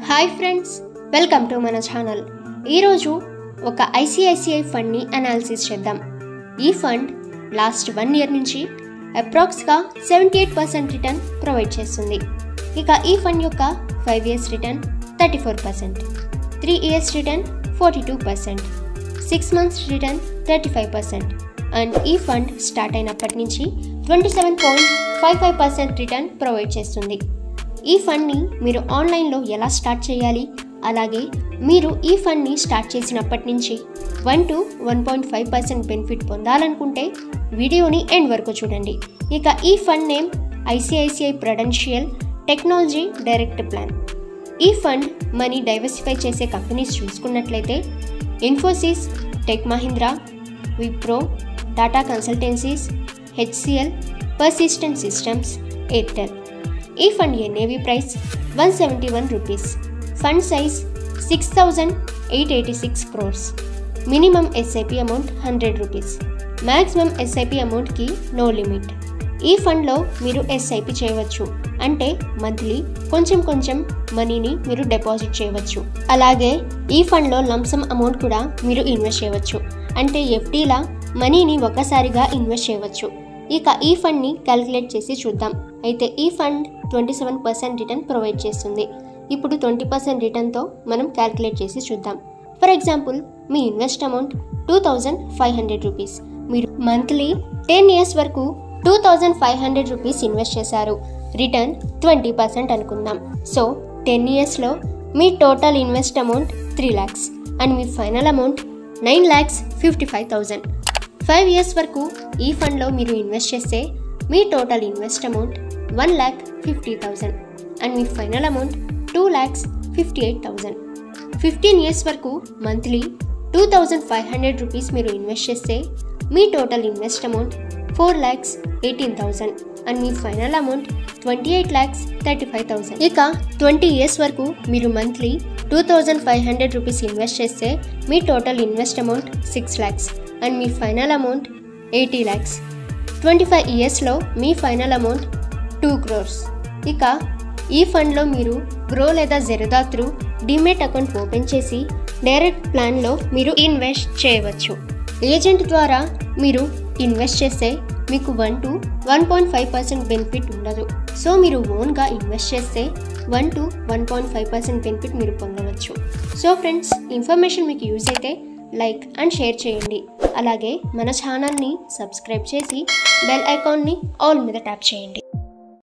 Hi friends, welcome to మన channel. ఈరోజు ఒక ఐసిఐసిఐ ఫండ్ని అనాలిసిస్ చేద్దాం. ఈ ఫండ్ లాస్ట్ 1 ఇయర్ నుంచి అప్రాక్స్గా 78% రిటర్న్ ప్రొవైడ్ చేస్తుంది. ఇక ఈ ఫండ్ యొక్క 5 years return 34%, 3 years return 42%, 6 months return 35%. And ఈ ఫండ్ స్టార్ట్ అయినప్పటి నుంచి 27.55% రిటర్న్ ప్రొవైడ్ చేస్తుంది. ఈ ఫండ్ని మీరు ఆన్లైన్లో ఎలా స్టార్ట్ చేయాలి, అలాగే మీరు ఈ ఫండ్ని స్టార్ట్ చేసినప్పటి నుంచి 1 to 1.5% బెనిఫిట్ పొందాలనుకుంటే వీడియోని ఎండ్ వరకు చూడండి. ఇక ఈ fund name ICICI prudential technology direct plan. ఈ ఫండ్ మనీ డైవర్సిఫై చేసే కంపెనీస్ చూసుకున్నట్లయితే Infosys, tech Mahindra, Wipro, Tata consultancies, HCL, persistent systems, Airtel. ఈ fund NAV price 171 rupees. Fund size 6,886 crores. Minimum SIP amount 100 rupees. Maximum SIP అమౌంట్కి నో లిమిట్. ఈ ఫండ్లో మీరు SIP చేయవచ్చు, అంటే మంత్లీ కొంచెం మనీని మీరు డిపాజిట్ చేయవచ్చు. అలాగే ఈ ఫండ్లో లంసమ్ అమౌంట్ కూడా మీరు ఇన్వెస్ట్ చేయవచ్చు, అంటే ఎఫ్డీలా మనీని ఒక్కసారిగా ఇన్వెస్ట్ చేయవచ్చు. ఇక ఈ ఫండ్ని క్యాలిక్యులేట్ చేసి చూద్దాం. అయితే ఈ ఫండ్ 27% రిటర్న్ ప్రొవైడ్ చేస్తుంది. ఇప్పుడు 20% రిటర్న్తో మనం క్యాలిక్యులేట్ చేసి చూద్దాం. ఫర్ ఎగ్జాంపుల్, మీ ఇన్వెస్ట్ అమౌంట్ 2,500 రూపీస్. మీరు మంత్లీ 10 ఇయర్స్ వరకు 2,500 రూపీస్ ఇన్వెస్ట్ చేశారు. రిటర్న్ 20% అనుకుందాం. సో 10 ఇయర్స్లో మీ total invest amount 3 lakhs and మీ ఫైనల్ అమౌంట్ 9,55,000. 5 ఇయర్స్ వరకు ఈ ఫండ్లో మీరు ఇన్వెస్ట్ చేస్తే మీ టోటల్ ఇన్వెస్ట్ అమౌంట్ 1,50,000 అండ్ మీ ఫైనల్ అమౌంట్ 2,58,000. 15 ఇయర్స్ వరకు మంత్లీ 2,500 రూపీస్ మీరు ఇన్వెస్ట్ చేస్తే మీ టోటల్ ఇన్వెస్ట్ అమౌంట్ 4,18,000 అండ్ మీ ఫైనల్ అమౌంట్ 28,35,000. ఇక 20 ఇయర్స్ వరకు మీరు మంత్లీ 2,500 రూపీస్ ఇన్వెస్ట్ చేస్తే మీ total invest amount 6 lakhs and మీ ఫైనల్ అమౌంట్ 80 lakhs. 25 ఇయర్స్లో మీ ఫైనల్ అమౌంట్ 2 crores. ఇక ఈ ఫండ్లో మీరు గ్రో లేదా Zerodha through demat account open చేసి డైరెక్ట్ ప్లాన్లో మీరు ఇన్వెస్ట్ చేయవచ్చు. ఏజెంట్ ద్వారా మీరు ఇన్వెస్ట్ చేస్తే మీకు 1 to 1.5% బెనిఫిట్ ఉండదు. సో మీరు ఓన్గా ఇన్వెస్ట్ చేస్తే 1 to 1.5% బెనిఫిట్ మీరు పొందవచ్చు. సో ఫ్రెండ్స్, ఇన్ఫర్మేషన్ మీకు యూజ్ అయితే లైక్ అండ్ షేర్ చేయండి. అలాగే మన ఛానల్ని సబ్స్క్రైబ్ చేసి బెల్ ఐకాన్ని ఆల్ మీద ట్యాప్ చేయండి.